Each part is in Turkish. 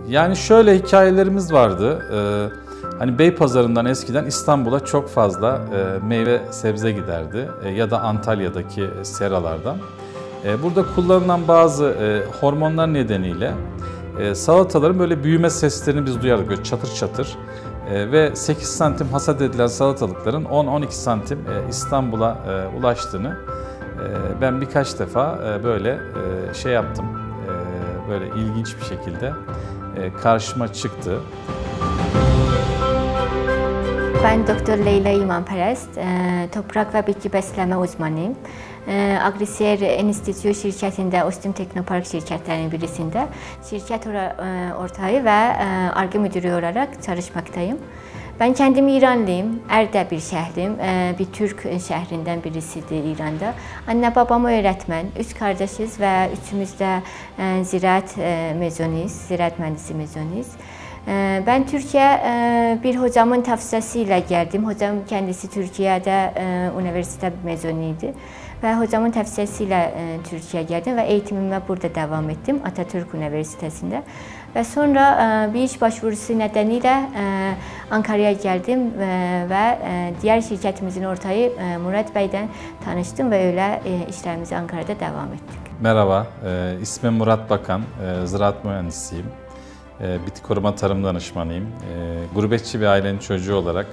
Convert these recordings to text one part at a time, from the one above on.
Yani şöyle hikayelerimiz vardı. Hani Beypazarı'ndan eskiden İstanbul'a çok fazla meyve sebze giderdi ya da Antalya'daki seralardan. Burada kullanılan bazı hormonlar nedeniyle salataların böyle büyüme seslerini biz duyardık, böyle çatır çatır. Ve 8 santim hasat edilen salatalıkların 10-12 santim İstanbul'a ulaştığını ben birkaç defa böyle şey yaptım, böyle ilginç bir şekilde karşıma çıktı. Ben Doktor Leyla İmanperest, toprak ve bitki besleme uzmanıyım. Agrisiyer Enstitüsü şirketinde, Ostim Teknopark şirketlerinin birisinde şirket ortağı ve Ar-Ge müdürü olarak çalışmaktayım. Ben kendim İranlıyım, Ərdəbil şəhərliyim, bir Türk şəhrindən birisidir İranda. Anne babam öğretmen, 3 kardeşiz ve üçümüz de ziraat mezunuyuz, ziraat mühendisi mezunuyuz. Ben Türkiye bir hocamın tavsiyesiyle geldim. Hocam kendisi Türkiye'de üniversite mezunuydu. Ve hocamın tavsiyesiyle Türkiye'ye geldim ve eğitimime burada devam ettim Atatürk Üniversitesi'nde. Ve sonra bir iş başvurusu nedeniyle Ankara'ya geldim ve diğer şirketimizin ortağı Murat Bey'den tanıştım ve öyle işlerimize Ankara'da devam ettik. Merhaba, ismim Murat Bakan, ziraat mühendisiyim. Bitki koruma tarım danışmanıyım. Gurbetçi bir ailenin çocuğu olarak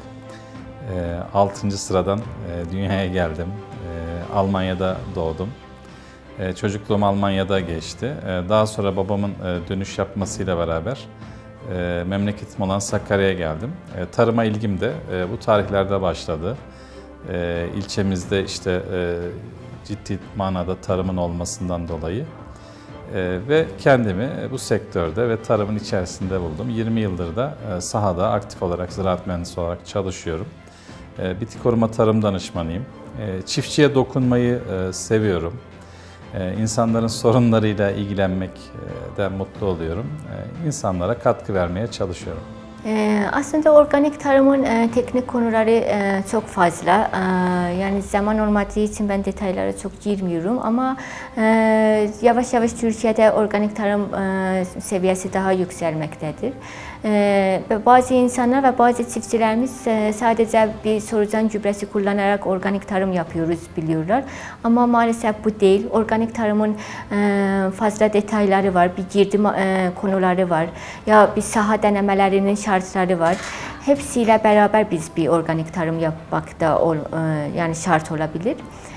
6. sıradan dünyaya geldim. Almanya'da doğdum. Çocukluğum Almanya'da geçti. Daha sonra babamın dönüş yapmasıyla beraber memleketim olan Sakarya'ya geldim. Tarıma ilgim de bu tarihlerde başladı. İlçemizde işte ciddi manada tarımın olmasından dolayı ve kendimi bu sektörde ve tarımın içerisinde buldum. 20 yıldır da sahada aktif olarak ziraat mühendisi olarak çalışıyorum. Bitki koruma tarım danışmanıyım. Çiftçiye dokunmayı seviyorum. İnsanların sorunlarıyla ilgilenmekten mutlu oluyorum. İnsanlara katkı vermeye çalışıyorum. Aslında organik tarımın teknik konuları çok fazla. Yani zaman olmadığı için ben detaylara çok girmiyorum ama yavaş yavaş Türkiye'de organik tarım seviyesi daha yükselmektedir. Bazı insanlar ve bazı çiftçilerimiz sadece bir solucan gübresi kullanarak organik tarım yapıyoruz biliyorlar. Ama maalesef bu değil. Organik tarımın fazla detayları var, bir girdi konuları var. Ya bir saha denemelerinin şartları var. Hepsiyle beraber biz bir organik tarım yapmak da yani şart olabilir.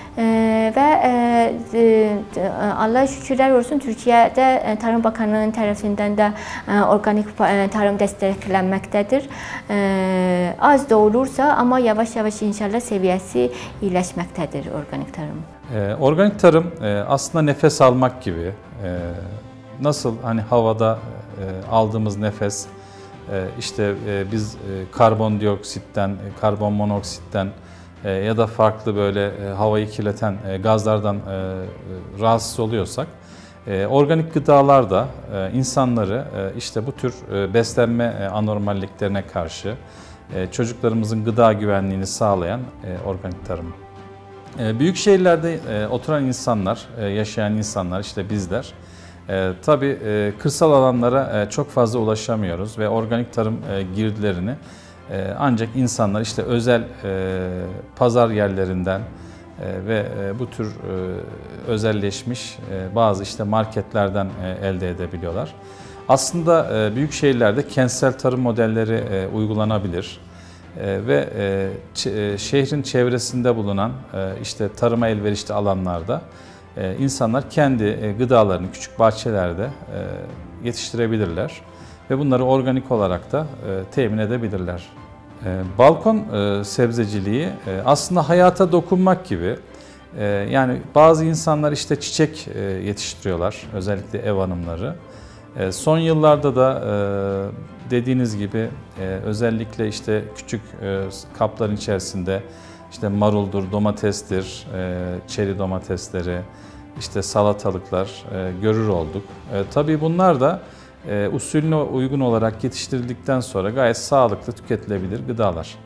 Allah'a şükürler olsun Türkiye'de Tarım Bakanlığı'nın tarafından da organik tarım desteklenmektedir. Az da olursa ama yavaş yavaş inşallah seviyesi iyileşmektedir organik tarım. Organik tarım aslında nefes almak gibi. Nasıl hani havada aldığımız nefes, işte biz karbondioksitten, karbon monoksitten ya da farklı böyle havayı kirleten gazlardan rahatsız oluyorsak, organik gıdalar da insanları işte bu tür beslenme anormalliklerine karşı çocuklarımızın gıda güvenliğini sağlayan organik tarım. Büyük şehirlerde oturan insanlar, yaşayan insanlar, işte bizler, tabii kırsal alanlara çok fazla ulaşamıyoruz ve organik tarım girdilerini ancak insanlar işte özel pazar yerlerinden ve bu tür özelleşmiş bazı işte marketlerden elde edebiliyorlar. Aslında büyük şehirlerde kentsel tarım modelleri uygulanabilir ve şehrin çevresinde bulunan işte tarıma elverişli alanlarda insanlar kendi gıdalarını küçük bahçelerde yetiştirebilirler ve bunları organik olarak da temin edebilirler. Balkon sebzeciliği aslında hayata dokunmak gibi. Yani bazı insanlar işte çiçek yetiştiriyorlar, özellikle ev hanımları. Son yıllarda da dediğiniz gibi özellikle işte küçük kapların içerisinde işte maruldur, domatestir, çeri domatesleri, işte salatalıklar görür olduk. Tabii bunlar da usulüne uygun olarak yetiştirildikten sonra gayet sağlıklı tüketilebilir gıdalar.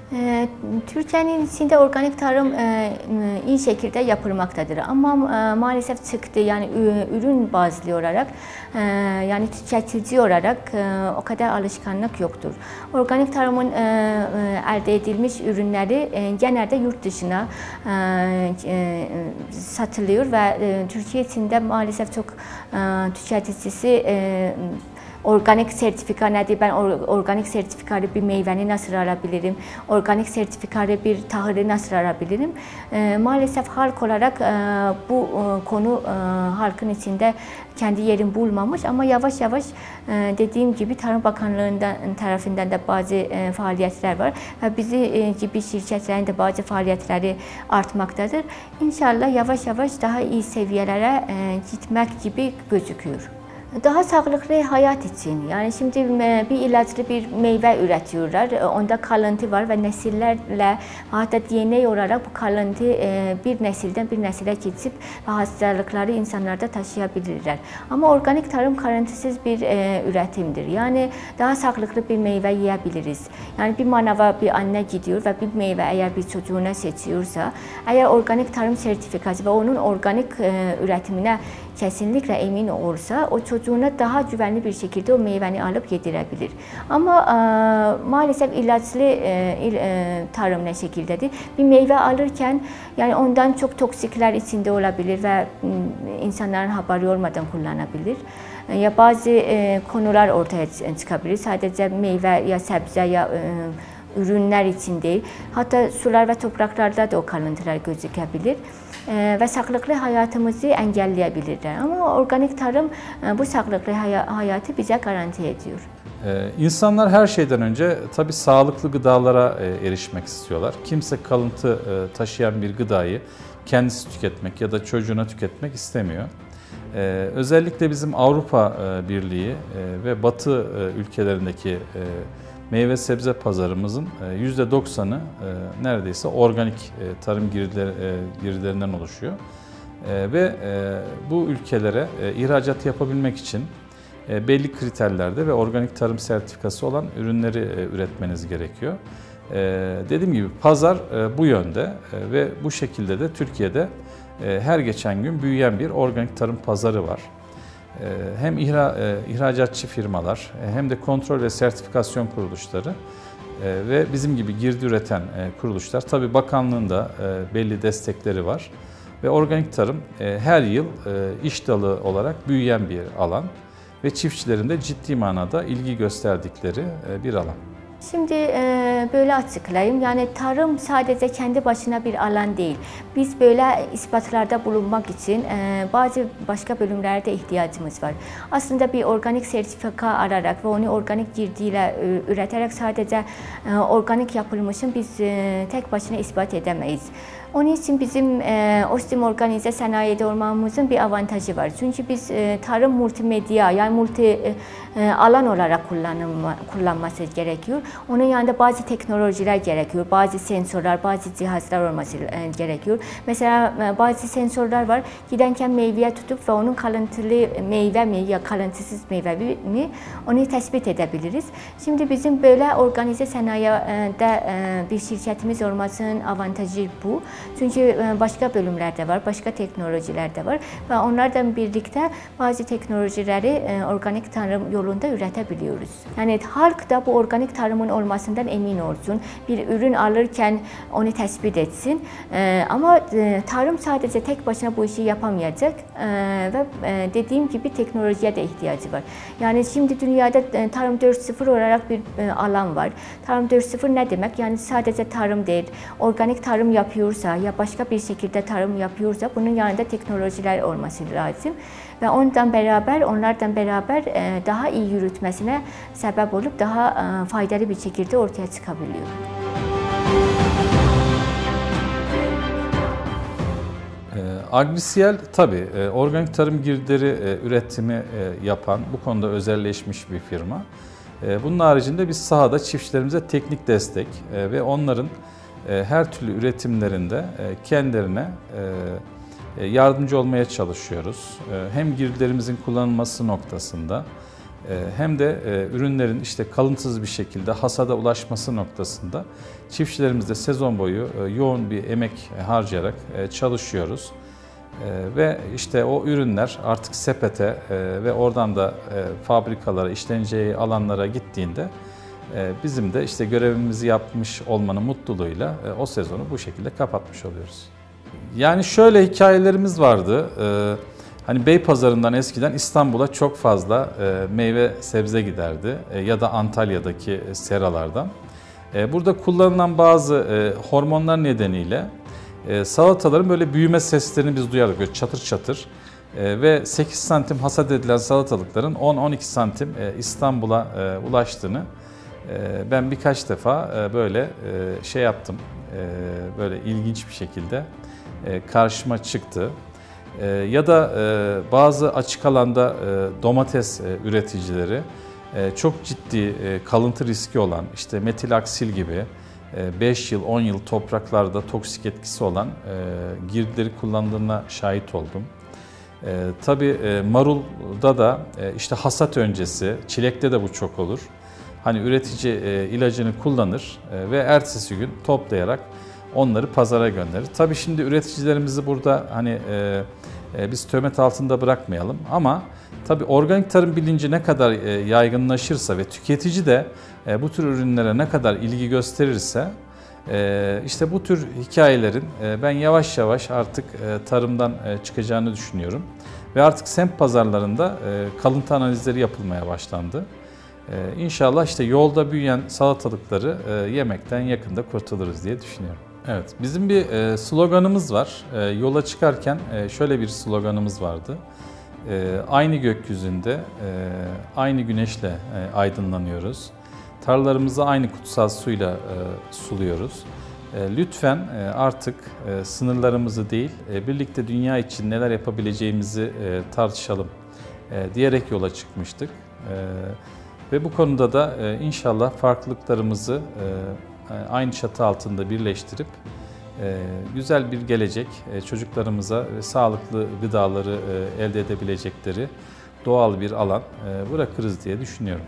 Türkiye'nin içinde organik tarım iyi şekilde yapılmaktadır ama maalesef çıktı yani ürün bazlı olarak yani tüketici olarak o kadar alışkanlık yoktur. Organik tarımın elde edilmiş ürünleri genelde yurt dışına satılıyor ve Türkiye içinde maalesef çok tüketicisi organik sertifika nedir? Ben organik sertifikalı bir meyveni nasıl alabilirim? Organik sertifikalı bir tahılı nasıl alabilirim? Maalesef halk olarak bu konu halkın içinde kendi yerini bulmamış ama yavaş yavaş dediğim gibi Tarım Bakanlığı'ndan tarafından da bazı faaliyetler var ve bizi gibi şirketlerin de bazı faaliyetleri artmaktadır. İnşallah yavaş yavaş daha iyi seviyelere gitmek gibi gözüküyor. Daha sağlıklı hayat için, yani şimdi bir ilaçlı bir meyve üretiyorlar, onda kalıntı var ve nesillerle hatta DNA olarak bu kalıntı bir nesilden bir nesile geçip hastalıkları insanlarda taşıyabilirler. Ama organik tarım kalıntısız bir üretimdir. Yani daha sağlıklı bir meyve yiyebiliriz. Yani bir manava bir anne gidiyor ve bir meyve eğer bir çocuğuna seçiyorsa, eğer organik tarım sertifikası ve onun organik üretimine kesinlikle emin olsa o çocuğuna daha güvenli bir şekilde o meyveni alıp yedirebilir. Ama maalesef ilaçlı tarım ne şekildedir? Bir meyve alırken yani ondan çok toksikler içinde olabilir ve insanların haberi olmadan kullanabilir. Ya bazı konular ortaya çıkabilir. Sadece meyve ya sebze ya ürünler için değil. Hatta sular ve topraklarda da o kalıntılar gözükebilir. Ve sağlıklı hayatımızı engelleyebilirler. Ama organik tarım bu sağlıklı hayatı bize garanti ediyor. İnsanlar her şeyden önce tabii sağlıklı gıdalara erişmek istiyorlar. Kimse kalıntı taşıyan bir gıdayı kendisi tüketmek ya da çocuğuna tüketmek istemiyor. Özellikle bizim Avrupa Birliği ve Batı ülkelerindeki meyve sebze pazarımızın %90'ı neredeyse organik tarım girdilerinden oluşuyor. Ve bu ülkelere ihracat yapabilmek için belli kriterlerde ve organik tarım sertifikası olan ürünleri üretmeniz gerekiyor. Dediğim gibi pazar bu yönde ve bu şekilde de Türkiye'de her geçen gün büyüyen bir organik tarım pazarı var. Hem ihracatçı firmalar hem de kontrol ve sertifikasyon kuruluşları ve bizim gibi girdi üreten kuruluşlar, tabii bakanlığın da belli destekleri var ve organik tarım her yıl iş dalı olarak büyüyen bir alan ve çiftçilerin de ciddi manada ilgi gösterdikleri bir alan. Şimdi böyle açıklayayım. Yani tarım sadece kendi başına bir alan değil. Biz böyle ispatlarda bulunmak için bazı başka bölümlerde ihtiyacımız var. Aslında bir organik sertifika ararak ve onu organik girdiyle üreterek sadece organik yapılmışın biz tek başına ispat edemeyiz. Onun için bizim OSTİM organize sanayide olmamızın bir avantajı var. Çünkü biz tarım multimedya yani multi alan olarak kullanması gerekiyor. Onun yanında bazı teknolojiler gerekiyor, bazı sensörler, bazı cihazlar olması gerekiyor. Mesela bazı sensörler var, giderken meyveye tutup ve onun kalıntılı meyve mi ya kalıntısız meyve mi onu tespit edebiliriz. Şimdi bizim böyle organize sanayide bir şirketimiz olmasının avantajı bu. Çünkü başka bölümlerde var, başka teknolojiler de var ve onlardan birlikte bazı teknolojileri organik tarım yolunda üretebiliyoruz. Yani halk da bu organik tarımın olmasından emin olsun, bir ürün alırken onu tespit etsin. Ama tarım sadece tek başına bu işi yapamayacak ve dediğim gibi teknolojiye de ihtiyacı var. Yani şimdi dünyada Tarım 4.0 olarak bir alan var. Tarım 4.0 ne demek? Yani sadece tarım değil, organik tarım yapıyorsa ya başka bir şekilde tarım yapıyorsa bunun yanında teknolojiler olması lazım. Ve onlardan beraber daha iyi yürütmesine sebep olup daha faydalı bir şekilde ortaya çıkabiliyor. Agrisiyel tabii organik tarım girdileri üretimi yapan, bu konuda özelleşmiş bir firma. Bunun haricinde biz sahada çiftçilerimize teknik destek ve onların her türlü üretimlerinde kendilerine yardımcı olmaya çalışıyoruz. Hem girdilerimizin kullanılması noktasında hem de ürünlerin işte kalıntısız bir şekilde hasada ulaşması noktasında çiftçilerimiz de sezon boyu yoğun bir emek harcayarak çalışıyoruz. Ve işte o ürünler artık sepete ve oradan da fabrikalara, işleneceği alanlara gittiğinde bizim de işte görevimizi yapmış olmanın mutluluğuyla o sezonu bu şekilde kapatmış oluyoruz. Yani şöyle hikayelerimiz vardı. Hani Beypazarı'ndan eskiden İstanbul'a çok fazla meyve sebze giderdi ya da Antalya'daki seralardan. Burada kullanılan bazı hormonlar nedeniyle salataların böyle büyüme seslerini biz duyardık, böyle çatır çatır. Ve 8 santim hasat edilen salatalıkların 10-12 santim İstanbul'a ulaştığını ben birkaç defa böyle şey yaptım, böyle ilginç bir şekilde karşıma çıktı. Ya da bazı açık alanda domates üreticileri çok ciddi kalıntı riski olan, işte metilaksil gibi 5 yıl, 10 yıl topraklarda toksik etkisi olan girdileri kullandığına şahit oldum. Tabii marulda da işte hasat öncesi, çilekte de bu çok olur. Hani üretici ilacını kullanır ve ertesi gün toplayarak onları pazara gönderir. Tabii şimdi üreticilerimizi burada hani biz töhmet altında bırakmayalım ama tabii organik tarım bilinci ne kadar yaygınlaşırsa ve tüketici de bu tür ürünlere ne kadar ilgi gösterirse işte bu tür hikayelerin ben yavaş yavaş artık tarımdan çıkacağını düşünüyorum. Ve artık semt pazarlarında kalıntı analizleri yapılmaya başlandı. İnşallah işte yolda büyüyen salatalıkları yemekten yakında kurtuluruz diye düşünüyorum. Evet, bizim bir sloganımız var. Yola çıkarken şöyle bir sloganımız vardı. Aynı gökyüzünde, aynı güneşle aydınlanıyoruz. Tarlalarımızı aynı kutsal suyla suluyoruz. Lütfen artık sınırlarımızı değil, birlikte dünya için neler yapabileceğimizi tartışalım diyerek yola çıkmıştık. Ve bu konuda da inşallah farklılıklarımızı aynı çatı altında birleştirip güzel bir gelecek çocuklarımıza ve sağlıklı gıdaları elde edebilecekleri doğal bir alan bırakırız diye düşünüyorum.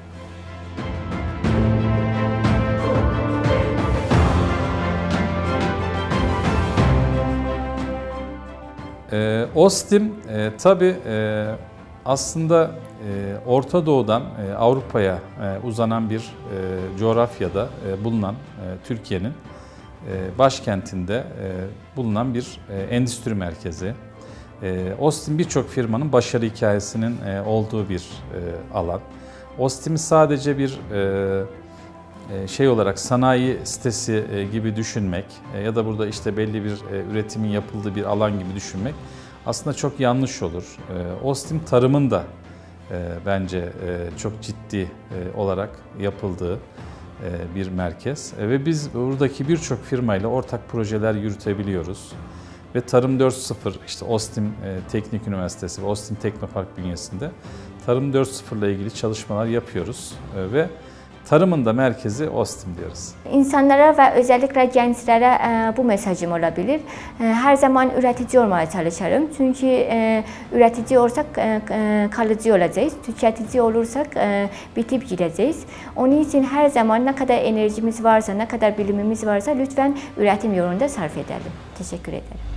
Ostim tabii aslında Orta Doğu'dan Avrupa'ya uzanan bir coğrafyada bulunan Türkiye'nin başkentinde bulunan bir endüstri merkezi. Ostim birçok firmanın başarı hikayesinin olduğu bir alan. Ostim'i sadece bir şey olarak sanayi sitesi gibi düşünmek ya da burada işte belli bir üretimin yapıldığı bir alan gibi düşünmek aslında çok yanlış olur. Ostim tarımın da bence çok ciddi olarak yapıldığı bir merkez ve biz buradaki birçok firmayla ortak projeler yürütebiliyoruz. Ve Tarım 4.0 işte Ostim Teknik Üniversitesi ve Ostim Teknopark bünyesinde Tarım 4.0 ile ilgili çalışmalar yapıyoruz ve tarımın da merkezi Ostim diyoruz. İnsanlara ve özellikle gençlere bu mesajım olabilir. Her zaman üretici olmaya çalışırım. Çünkü üretici olursak kalıcı olacağız. Tüketici olursak bitip gideceğiz. Onun için her zaman ne kadar enerjimiz varsa, ne kadar bilimimiz varsa lütfen üretim yolunda sarf edelim. Teşekkür ederim.